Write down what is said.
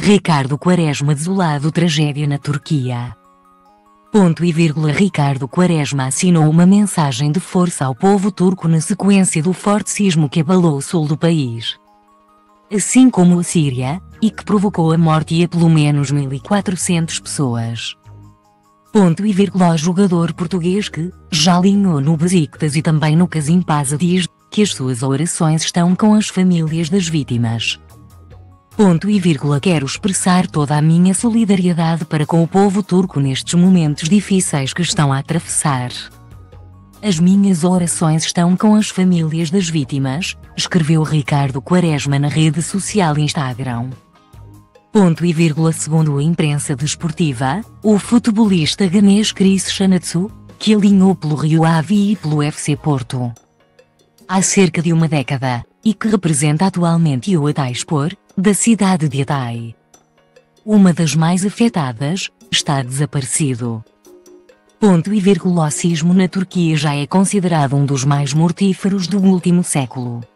Ricardo Quaresma desolado tragédia na Turquia. Ponto e vírgula. Ricardo Quaresma assinou uma mensagem de força ao povo turco na sequência do forte sismo que abalou o sul do país, assim como a Síria, e que provocou a morte de pelo menos 1.400 pessoas. Ponto e vírgula. O jogador português que já alinhou no Besiktas e também no Kasimpasa diz que as suas orações estão com as famílias das vítimas. Ponto e vírgula. Quero expressar toda a minha solidariedade para com o povo turco nestes momentos difíceis que estão a atravessar. As minhas orações estão com as famílias das vítimas, escreveu Ricardo Quaresma na rede social Instagram. Ponto e vírgula. Segundo a imprensa desportiva, o futebolista ganês Chris Sanatsu, que alinhou pelo Rio Ave e pelo FC Porto há cerca de uma década, e que representa atualmente o Hatayspor, da cidade de Hatay, uma das mais afetadas, está desaparecido. Ponto e vírgula. O sismo na Turquia já é considerado um dos mais mortíferos do último século.